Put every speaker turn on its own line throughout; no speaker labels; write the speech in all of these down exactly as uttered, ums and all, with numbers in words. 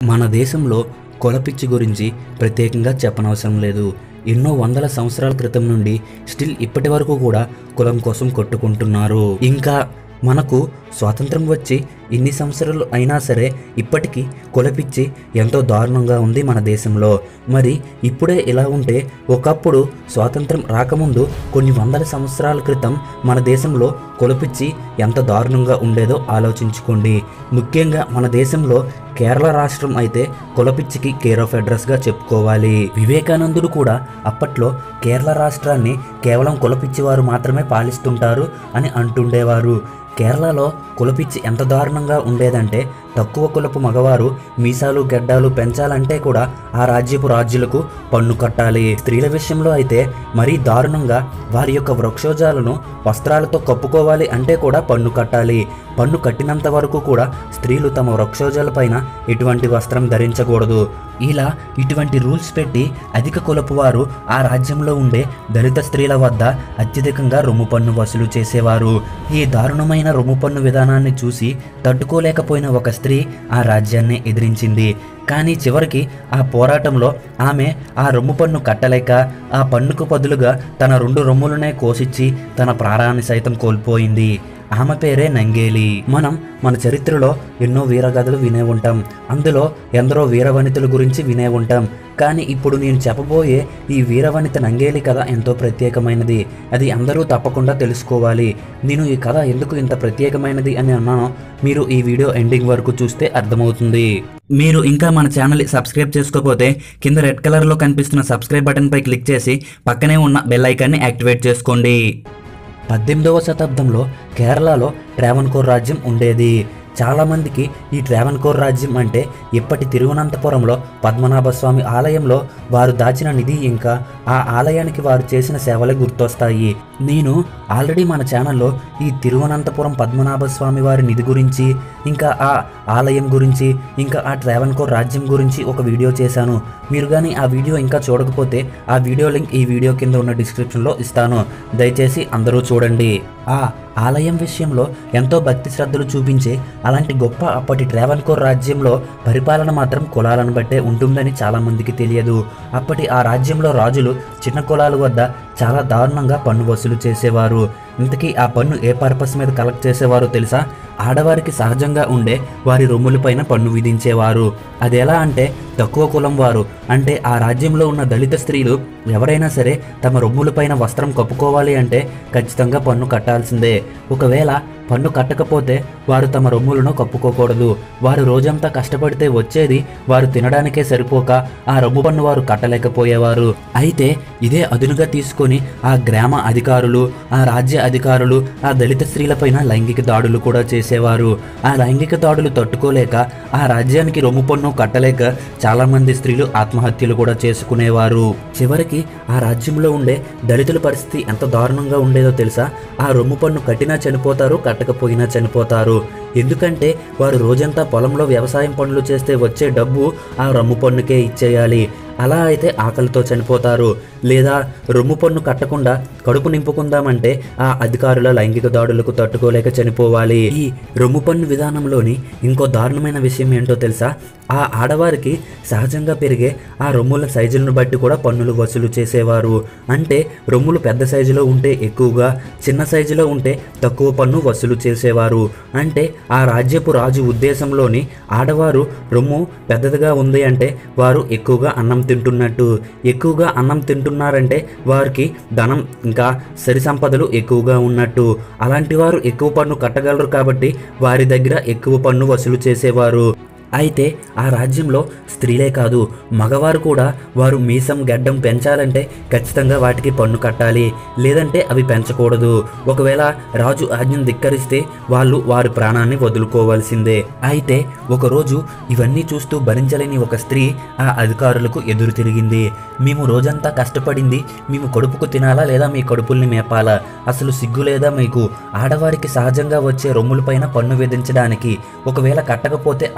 మన దేశంలో కులపిచ్చి గురించి ప్రత్యేకంగా చెప్పనవసరం లేదు. ఎన్నో వందల సంవత్సరాల క్రితం నుండి స్టిల్ ఇప్పటి వరకు కూడా కులం కోసం కొట్టుకుంటున్నారు. ఇంకా మనకు స్వాతంత్రం వచ్చి ఇన్ని సంవత్సరాలు అయినా సరే ఇప్పటికీ కులపిచ్చి ఎంతో దారుణంగా ఉంది మన దేశంలో. మరి ఇప్పుడే ఇలా ఉంటే ఒకప్పుడు స్వాతంత్రం రాకముందు కొన్ని వందల సంవత్సరాల క్రితం మన దేశంలో కులపిచ్చి ఎంత దారుణంగా ఉండేదో ఆలోచించుకోండి. ముఖ్యంగా మన దేశంలో కేరళ రాష్ట్రం అయితే కులపిచ్చికి కేర్ ఆఫ్ అడ్రస్గా చెప్పుకోవాలి. వివేకానందుడు కూడా అప్పట్లో కేరళ రాష్ట్రాన్ని కేవలం కులపిచ్చి వారు మాత్రమే పాలిస్తుంటారు అని అంటుండేవారు. కేరళలో కులపిచ్చి ఎంత దారుణంగా ఉండేదంటే తక్కువ కులపు మగవారు మీసాలు గెడ్డాలు పెంచాలంటే కూడా ఆ రాజ్యపు రాజులకు పన్ను కట్టాలి. స్త్రీల విషయంలో అయితే మరీ దారుణంగా వారి యొక్క వృక్షోజాలను వస్త్రాలతో కప్పుకోవాలి అంటే కూడా పన్ను కట్టాలి. పన్ను కట్టినంత వరకు కూడా స్త్రీలు తమ వృక్షోజాల పైన ఎటువంటి వస్త్రం ధరించకూడదు. ఇలా ఇటువంటి రూల్స్ పెట్టి అధిక కులపు వారు ఆ రాజ్యంలో ఉండే దళిత స్త్రీల వద్ద అత్యధికంగా రొమ్ము పన్ను వసూలు చేసేవారు. ఈ దారుణమైన రొమ్ము పన్ను విధానాన్ని చూసి తట్టుకోలేకపోయిన ఒక స్త్రీ ఆ రాజ్యాన్ని ఎదిరించింది. కానీ చివరికి ఆ పోరాటంలో ఆమె ఆ రొమ్ము పన్ను కట్టలేక ఆ పన్నుకు బదులుగా తన రెండు రొమ్ములనే కోసిచ్చి తన ప్రాణాన్ని సైతం కోల్పోయింది. ఆమె పేరే నంగేలి. మనం మన చరిత్రలో ఎన్నో వీరగాథలు వినే ఉంటాం. అందులో ఎందరో వీరవనితల గురించి వినే ఉంటాం. కానీ ఇప్పుడు నేను చెప్పబోయే ఈ వీరవనిత నంగేలి కథ ఎంతో ప్రత్యేకమైనది. అది అందరూ తప్పకుండా తెలుసుకోవాలి. నేను ఈ కథ ఎందుకు ఇంత ప్రత్యేకమైనది అని అన్నానో మీరు ఈ వీడియో ఎండింగ్ వరకు చూస్తే అర్థమవుతుంది. మీరు ఇంకా మన ఛానల్ సబ్స్క్రైబ్ చేసుకోకపోతే కింద రెడ్ కలర్లో కనిపిస్తున్న సబ్స్క్రైబ్ బటన్పై క్లిక్ చేసి పక్కనే ఉన్న బెల్ ఐకాన్ని యాక్టివేట్ చేసుకోండి. పద్దెనిమిదవ శతాబ్దంలో కేరళలో ట్రావెన్కోర్ రాజ్యం ఉండేది. చాలామందికి ఈ ట్రావెన్కోర్ రాజ్యం అంటే ఇప్పటి తిరువనంతపురంలో పద్మనాభస్వామి ఆలయంలో వారు దాచిన నిధి ఇంకా ఆ ఆలయానికి వారు చేసిన సేవలే గుర్తొస్తాయి. నేను ఆల్రెడీ మన ఛానల్లో ఈ తిరువనంతపురం పద్మనాభస్వామి వారి నిధి గురించి, ఇంకా ఆ ఆలయం గురించి, ఇంకా ఆ ట్రావెన్కోర్ రాజ్యం గురించి ఒక వీడియో చేశాను. మీరు కానీ ఆ వీడియో ఇంకా చూడకపోతే ఆ వీడియో లింక్ ఈ వీడియో కింద ఉన్న డిస్క్రిప్షన్లో ఇస్తాను. దయచేసి అందరూ చూడండి. ఆ ఆలయం విషయంలో ఎంతో భక్తి శ్రద్ధలు చూపించే అలాంటి గొప్ప అప్పటి ట్రావెన్కోర్ రాజ్యంలో పరిపాలన మాత్రం కులాలను బట్టే ఉంటుందని చాలామందికి తెలియదు. అప్పటి ఆ రాజ్యంలో రాజులు చిన్న కులాల వద్ద చాలా దారుణంగా పన్ను వసూలు చేసేవారు. ఇంతకీ ఆ పన్ను ఏ పర్పస్ మీద కలెక్ట్ చేసేవారో తెలుసా? ఆడవారికి సహజంగా ఉండే వారి రొమ్ములపైన పన్ను విధించేవారు. అది ఎలా అంటే తక్కువ కులం వారు అంటే ఆ రాజ్యంలో ఉన్న దళిత స్త్రీలు ఎవరైనా సరే తమ రొమ్ములపైన వస్త్రం కప్పుకోవాలి అంటే ఖచ్చితంగా పన్ను కట్టాల్సిందే. ఒకవేళ పన్ను కట్టకపోతే వారు తమ రొమ్ములను కప్పుకోకూడదు. వారు రోజంతా కష్టపడితే వచ్చేది వారు తినడానికే సరిపోక ఆ రొమ్ము పన్ను వారు కట్టలేకపోయేవారు. అయితే ఇదే అదునుగా తీసుకొని ఆ గ్రామ అధికారులు, ఆ రాజ్య అధికారులు ఆ దళిత స్త్రీలపైన లైంగిక దాడులు కూడా చేసేవారు. ఆ లైంగిక దాడులు తట్టుకోలేక ఆ రాజ్యానికి రొమ్ము పన్ను కట్టలేక చాలామంది స్త్రీలు ఆత్మహత్యలు కూడా చేసుకునేవారు. చివరికి ఆ రాజ్యంలో ఉండే దళితుల పరిస్థితి ఎంత దారుణంగా ఉండేదో తెలుసా? ఆ రొమ్ము పన్ను కట్టినా చనిపోతారు, కట్టకపోయినా చనిపోతారు. ఎందుకంటే వారు రోజంతా పొలంలో వ్యవసాయం పనులు చేస్తే వచ్చే డబ్బు ఆ రొమ్ము పన్నుకే ఇచ్చేయాలి. అలా అయితే ఆకలితో చనిపోతారు. లేదా రొమ్ము పన్ను కట్టకుండా కడుపు నింపుకుందామంటే ఆ అధికారుల లైంగిక దాడులకు తట్టుకోలేక చనిపోవాలి. ఈ రొమ్ము పన్ను విధానంలోని ఇంకో దారుణమైన విషయం ఏంటో తెలుసా? ఆ ఆడవారికి సహజంగా పెరిగే ఆ రొమ్ముల సైజులను బట్టి కూడా పన్నులు వసూలు చేసేవారు. అంటే రొమ్ములు పెద్ద సైజులో ఉంటే ఎక్కువగా, చిన్న సైజులో ఉంటే తక్కువ పన్ను వసూలు చేసేవారు. అంటే ఆ రాజ్యపు రాజు ఉద్దేశంలోని ఆడవారు రొమ్ము పెద్దదిగా ఉంది అంటే వారు ఎక్కువగా అన్నం తింటున్నట్టు. ఎక్కువగా అన్నం తింటున్నారంటే వారికి ధనం ఇంకా సరి సంపదలు ఎక్కువగా ఉన్నట్టు. అలాంటి వారు ఎక్కువ పన్ను కట్టగలరు కాబట్టి వారి దగ్గర ఎక్కువ పన్ను వసూలు చేసేవారు. అయితే ఆ రాజ్యంలో స్త్రీలే కాదు మగవారు కూడా వారు మీసం గడ్డం పెంచాలంటే ఖచ్చితంగా వాటికి పన్ను కట్టాలి. లేదంటే అవి పెంచకూడదు. ఒకవేళ రాజు ఆజ్ఞను ధిక్కరిస్తే వాళ్ళు వారి ప్రాణాన్ని వదులుకోవాల్సిందే. అయితే ఒకరోజు ఇవన్నీ చూస్తూ భరించలేని ఒక స్త్రీ ఆ అధికారులకు ఎదురు తిరిగింది. మేము రోజంతా కష్టపడింది మేము కడుపుకు తినాలా లేదా మీ కడుపుల్ని మేపాలా? అసలు సిగ్గు లేదా మీకు? ఆడవారికి సహజంగా వచ్చే రొమ్ములపైన పన్ను విధించడానికి ఒకవేళ కట్టకపోతే అసహ్యం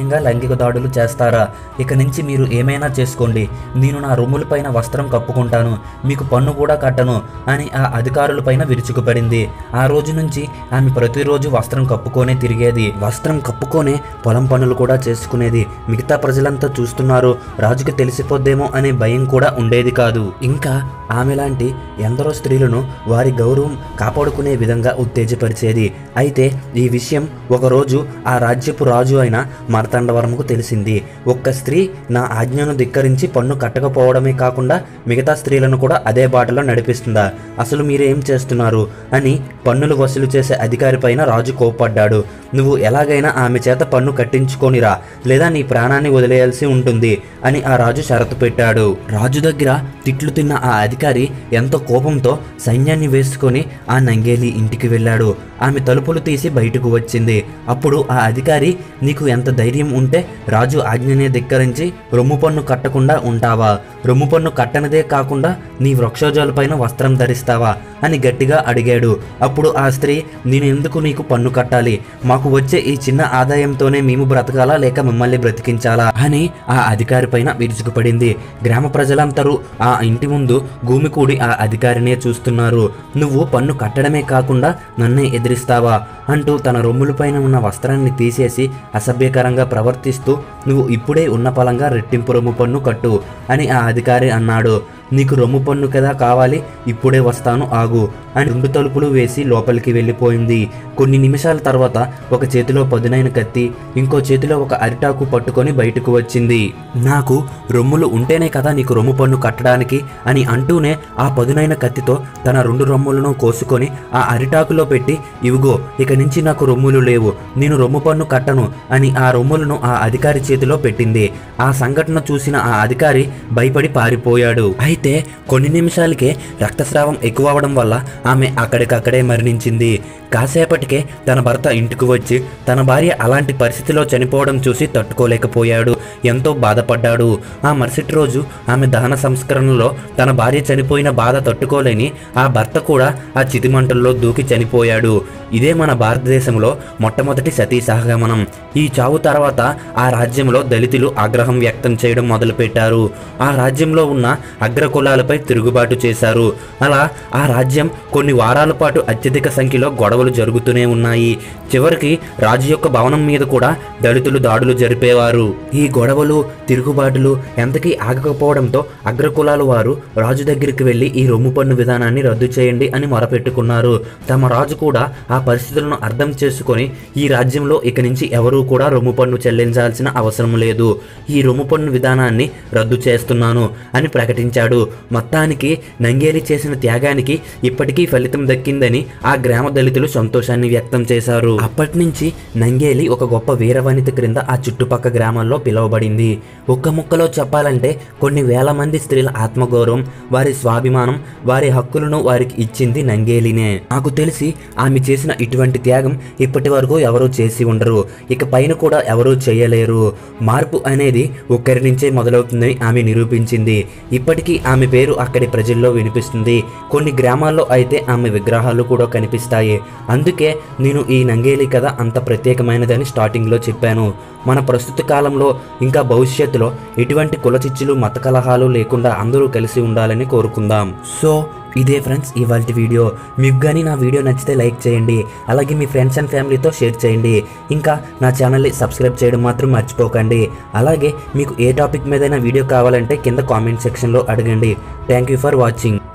అన్యాయంగా లైంగిక దాడులు చేస్తారా? ఇక నుంచి మీరు ఏమైనా చేసుకోండి, నేను నా రొమ్ములపైన వస్త్రం కప్పుకుంటాను, మీకు పన్ను కూడా కట్టను అని ఆ అధికారులపైన విరుచుకుపడింది. ఆ రోజు నుంచి ఆమె ప్రతిరోజు వస్త్రం కప్పుకొనే తిరిగేది. వస్త్రం కప్పుకొనే పొలం పనులు కూడా చేసుకునేది. మిగతా ప్రజలంతా చూస్తున్నారు, రాజుకు తెలిసిపోద్దేమో అనే భయం కూడా ఉండేది కాదు. ఇంకా ఆమెలాంటి ఎందరో స్త్రీలను వారి గౌరవం కాపాడుకునే విధంగా ఉత్తేజపరిచేది. అయితే ఈ విషయం ఒకరోజు ఆ రాజ్యపు రాజు అయిన మార్తాండవర్మకు తెలిసింది. ఒక్క స్త్రీ నా ఆజ్ఞను ధిక్కరించి పన్ను కట్టకపోవడమే కాకుండా మిగతా స్త్రీలను కూడా అదే బాటలో నడిపిస్తుందా? అసలు మీరేం చేస్తున్నారు అని పన్నులు వసూలు చేసే అధికారి పైన రాజు కోప్పడ్డాడు. నువ్వు ఎలాగైనా ఆమె చేత పన్ను కట్టించుకోనిరా, లేదా నీ ప్రాణాన్ని వదిలేయాల్సి ఉంటుంది అని ఆ రాజు షరతు పెట్టాడు. రాజు దగ్గర తిట్లు తిన్న ఆ అధికారి ఎంతో కోపంతో సైన్యాన్ని వేసుకొని ఆ నంగేలి ఇంటికి వెళ్ళాడు. ఆమె తలుపులు తీసి బయటకు వచ్చింది. అప్పుడు ఆ అధికారి, నీకు ఎంత ధైర్యం ఉంటే రాజు ఆజ్ఞనే ధిక్కరించి రొమ్ము పన్ను కట్టకుండా ఉంటావా? రొమ్ము పన్ను కట్టనిదే కాకుండా నీ వృక్షోజాలపైన వస్త్రం ధరిస్తావా అని గట్టిగా అడిగాడు. అప్పుడు ఆ స్త్రీ, నేను ఎందుకు నీకు పన్ను కట్టాలి? మాకు వచ్చే ఈ చిన్న ఆదాయంతోనే మేము బ్రతకాలా లేక మిమ్మల్ని బ్రతికించాలా అని ఆ అధికారి పైన విరుచుకుపడింది. గ్రామ ప్రజలందరూ ఆ ఇంటి ముందు భూమి కూడి ఆ అధికారినే చూస్తున్నారు. నువ్వు పన్ను కట్టడమే కాకుండా నన్నే ఎదిరిస్తావా అంటూ తన రొమ్ములపైన ఉన్న వస్త్రాన్ని తీసేసి అసభ్యకరంగా ప్రవర్తిస్తూ, నువ్వు ఇప్పుడే ఉన్న పలంగా రెట్టింపు రొమ్ము పన్ను కట్టు అని ఆ అధికారి అన్నాడు. నీకు రొమ్ము పన్ను కదా కావాలి, ఇప్పుడే వస్తాను ఆగు అని రెండు తలుపులు వేసి లోపలికి వెళ్ళిపోయింది. కొన్ని నిమిషాల తర్వాత ఒక చేతిలో పదునైన కత్తి, ఇంకో చేతిలో ఒక అరిటాకు పట్టుకొని బయటకు వచ్చింది. నాకు రొమ్ములు ఉంటేనే కదా నీకు రొమ్ము పన్ను కట్టడానికి అని అంటూనే ఆ పదునైన కత్తితో తన రెండు రొమ్ములను కోసుకొని ఆ అరిటాకులో పెట్టి, ఇవిగో ఇక నుంచి నాకు రొమ్ములు లేవు, నేను రొమ్ము పన్ను కట్టను అని ఆ రొమ్ములను ఆ అధికారి చేతిలో పెట్టింది. ఆ సంఘటన చూసిన ఆ అధికారి భయపడి పారిపోయాడు. అయితే కొన్ని నిమిషాలకే రక్తస్రావం ఎక్కువ అవడం వల్ల ఆమె అక్కడికక్కడే మరణించింది. కాసేపటికే తన భర్త ఇంటికి వచ్చి తన భార్య అలాంటి పరిస్థితిలో చనిపోవడం చూసి తట్టుకోలేకపోయాడు. ఎంతో బాధపడ్డాడు. ఆ మరుసటి రోజు ఆమె దహన సంస్కరణలో తన భార్య చనిపోయిన బాధ తట్టుకోలేని ఆ భర్త కూడా ఆ చితిమంటల్లో దూకి చనిపోయాడు. ఇదే మన భారతదేశంలో మొట్టమొదటి సతీ సహగమనం. ఈ చావు తర్వాత ఆ రాజ్యంలో దళితులు ఆగ్రహం వ్యక్తం చేయడం మొదలుపెట్టారు. ఆ రాజ్యంలో ఉన్న అగ్రకులాలపై తిరుగుబాటు చేశారు. అలా ఆ రాజ్యం కొన్ని వారాల పాటు అత్యధిక సంఖ్యలో గొడవలు జరుగుతూనే ఉన్నాయి. చివరికి రాజు యొక్క భవనం మీద కూడా దళితులు దాడులు జరిపేవారు. ఈ గొడవలు తిరుగుబాటులు ఎంతకీ ఆగకపోవడంతో అగ్రకులాల వారు రాజు దగ్గరికి వెళ్లి ఈ రొమ్ము పన్ను విధానాన్ని రద్దు చేయండి అని మొరపెట్టుకున్నారు. తమ రాజు కూడా ఆ పరిస్థితులను అర్థం చేసుకొని ఈ రాజ్యంలో ఇక నుంచి ఎవరూ కూడా రొమ్ము పన్ను చెల్లించాల్సిన అవసరం లేదు, ఈ రొమ్ము పన్ను విధానాన్ని రద్దు చేస్తున్నాను అని ప్రకటించాడు. మొత్తానికి నంగేలి చేసిన త్యాగానికి ఇప్పటికీ ఫలితం దక్కిందని ఆ గ్రామ దళితులు సంతోషాన్ని వ్యక్తం చేశారు. అప్పటి నుంచి నంగేలి ఒక గొప్ప వీరవనిత క్రింద ఆ చుట్టుపక్క గ్రామాల్లో పిలువబడింది. ఒక్క ముక్కలో చెప్పాలంటే కొన్ని వేల మంది స్త్రీల ఆత్మగౌరవం, వారి స్వాభిమానం, వారి హక్కులను వారికి ఇచ్చింది నంగేలినే. నాకు తెలిసి ఆమె చేసిన ఇటువంటి త్యాగం ఇప్పటి వరకు ఎవరూ చేసి ఉండరు, ఇక పైన కూడా ఎవరూ చేయలేరు. మార్పు అనేది ఒక్కరి నుంచే మొదలవుతుందని ఆమె నిరూపించింది. ఇప్పటికీ ఆమె పేరు అక్కడి ప్రజల్లో వినిపిస్తుంది. కొన్ని గ్రామాల్లో అయితే ఆమె విగ్రహాలు కూడా కనిపిస్తాయి. అందుకే నేను ఈ నంగేలి కథ అంత ప్రత్యేకమైనదని స్టార్టింగ్లో చెప్పాను. మన ప్రస్తుత కాలంలో ఇంకా భవిష్యత్తులో ఎటువంటి కులచిచ్చులు మత కలహాలు లేకుండా అందరూ కలిసి ఉండాలని కోరుకుందాం. సో ఇదే ఫ్రెండ్స్ ఇవాల్టి వీడియో. మీకు కానీ నా వీడియో నచ్చితే లైక్ చేయండి, అలాగే మీ ఫ్రెండ్స్ అండ్ ఫ్యామిలీతో షేర్ చేయండి. ఇంకా నా ఛానల్ని సబ్స్క్రైబ్ చేయడం మాత్రం మర్చిపోకండి. అలాగే మీకు ఏ టాపిక్ మీదైనా వీడియో కావాలంటే కింద కామెంట్ సెక్షన్లో అడగండి. Thank you for watching.